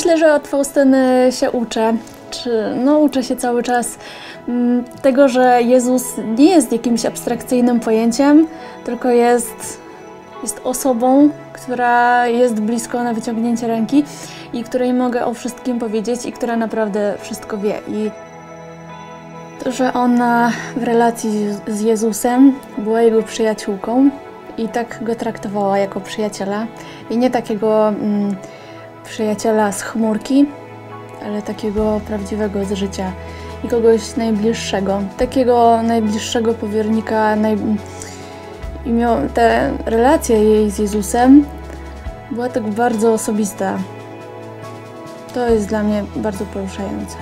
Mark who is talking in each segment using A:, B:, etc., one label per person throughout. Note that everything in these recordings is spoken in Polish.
A: Myślę, że od Faustyny się uczę, uczę się cały czas tego, że Jezus nie jest jakimś abstrakcyjnym pojęciem, tylko jest osobą, która jest blisko na wyciągnięcie ręki i której mogę o wszystkim powiedzieć i która naprawdę wszystko wie. I to, że ona w relacji z Jezusem była jego przyjaciółką i tak go traktowała jako przyjaciela i nie takiego przyjaciela z chmurki, ale takiego prawdziwego z życia i kogoś najbliższego, takiego najbliższego powiernika. I ta relacja jej z Jezusem była tak bardzo osobista. To jest dla mnie bardzo poruszające.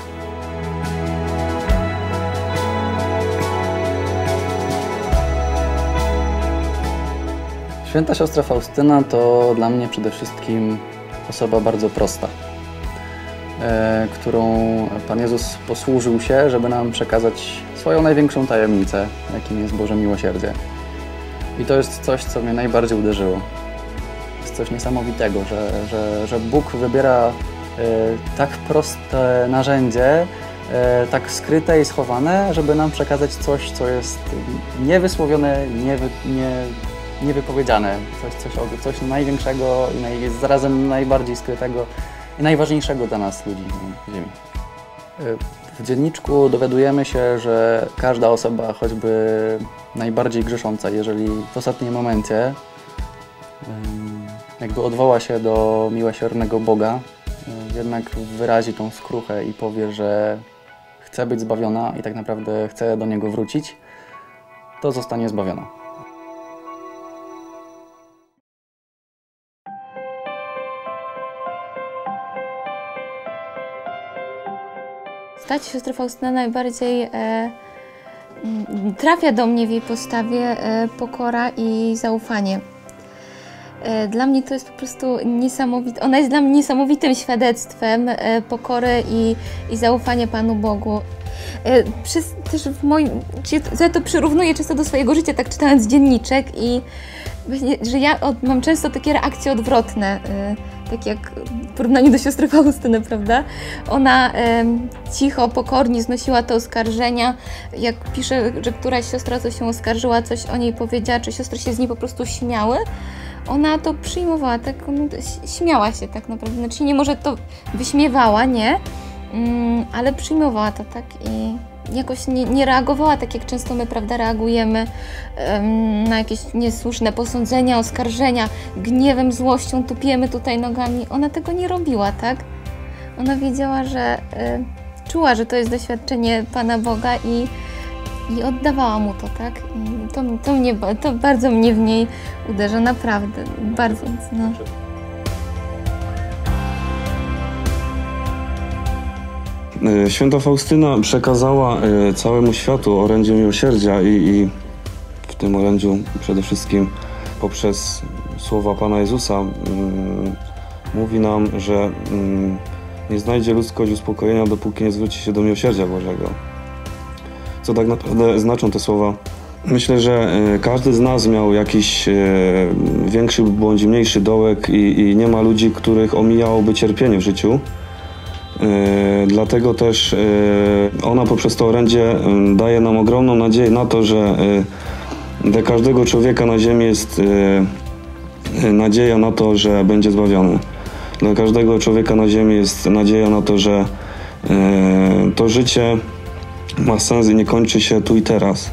B: Święta siostra Faustyna to dla mnie przede wszystkim osoba bardzo prosta, którą Pan Jezus posłużył się, żeby nam przekazać swoją największą tajemnicę, jakim jest Boże miłosierdzie. I to jest coś, co mnie najbardziej uderzyło. Jest coś niesamowitego, że Bóg wybiera tak proste narzędzie, tak skryte i schowane, żeby nam przekazać coś, co jest niewysłowione, niewypowiedziane. Coś największego i jest zarazem najbardziej skrytego i najważniejszego dla nas, ludzi na ziemi. W dzienniczku dowiadujemy się, że każda osoba, choćby najbardziej grzesząca, jeżeli w ostatnim momencie jakby odwoła się do miłosiernego Boga, jednak wyrazi tą skruchę i powie, że chce być zbawiona i tak naprawdę chce do Niego wrócić, to zostanie zbawiona.
C: Postać siostry Faustyny najbardziej trafia do mnie w jej postawie pokora i zaufanie. Dla mnie to jest po prostu niesamowite. Ona jest dla mnie niesamowitym świadectwem pokory i zaufania Panu Bogu. Ja to przyrównuję często do swojego życia, tak czytając dzienniczek i właśnie, że ja mam często takie reakcje odwrotne, tak jak w porównaniu do siostry Faustyny, prawda? Ona cicho, pokornie znosiła te oskarżenia. Jak pisze, że któraś siostra coś się oskarżyła, coś o niej powiedziała, czy siostry się z niej po prostu śmiały, ona to przyjmowała, tak, śmiała się tak naprawdę. Znaczy nie może to wyśmiewała, nie, ale przyjmowała to tak i jakoś nie reagowała tak, jak często my, prawda, reagujemy na jakieś niesłuszne posądzenia, oskarżenia, gniewem, złością, tupiemy tutaj nogami. Ona tego nie robiła, tak? Ona wiedziała, że czuła, że to jest doświadczenie Pana Boga i oddawała Mu to, tak? I to bardzo mnie w niej uderza, naprawdę, bardzo. No.
D: Święta Faustyna przekazała całemu światu orędzie miłosierdzia i w tym orędziu przede wszystkim poprzez słowa Pana Jezusa mówi nam, że nie znajdzie ludzkość uspokojenia, dopóki nie zwróci się do miłosierdzia Bożego. Co tak naprawdę znaczą te słowa? Myślę, że każdy z nas miał jakiś większy bądź mniejszy dołek i nie ma ludzi, których omijałoby cierpienie w życiu. Dlatego też ona poprzez to orędzie daje nam ogromną nadzieję na to, że dla każdego człowieka na ziemi jest nadzieja na to, że będzie zbawiony. Dla każdego człowieka na ziemi jest nadzieja na to, że to życie ma sens i nie kończy się tu i teraz.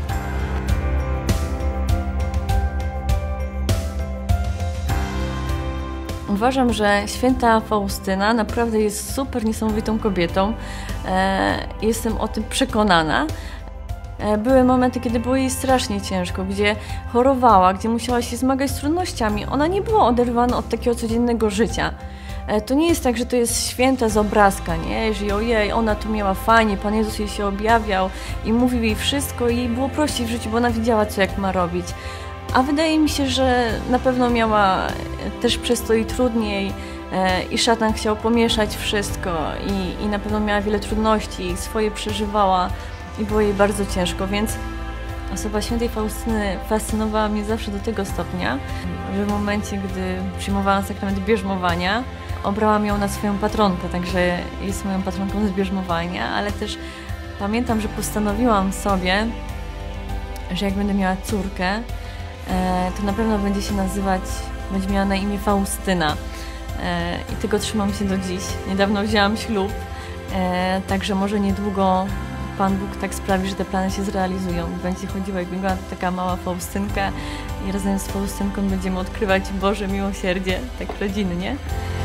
E: Uważam, że święta Faustyna naprawdę jest super niesamowitą kobietą. Jestem o tym przekonana. Były momenty, kiedy było jej strasznie ciężko, gdzie chorowała, gdzie musiała się zmagać z trudnościami. Ona nie była oderwana od takiego codziennego życia. To nie jest tak, że to jest święta z obrazka, nie? Że ojej, ona tu miała fajnie, Pan Jezus jej się objawiał i mówił jej wszystko i jej było prościej w życiu, bo ona wiedziała, co jak ma robić. A wydaje mi się, że na pewno miała też przez to i trudniej i szatan chciał pomieszać wszystko i na pewno miała wiele trudności i swoje przeżywała i było jej bardzo ciężko, więc osoba świętej Faustyny fascynowała mnie zawsze do tego stopnia, że w momencie, gdy przyjmowałam sakrament bierzmowania, obrałam ją na swoją patronkę, także jest moją patronką z bierzmowania, ale też pamiętam, że postanowiłam sobie, że jak będę miała córkę, to na pewno będzie miała na imię Faustyna. I tego trzymam się do dziś. Niedawno wzięłam ślub, także może niedługo Pan Bóg tak sprawi, że te plany się zrealizują. Będzie chodziła jak wygląda taka mała Faustynka i razem z Faustynką będziemy odkrywać Boże miłosierdzie, tak rodzinnie.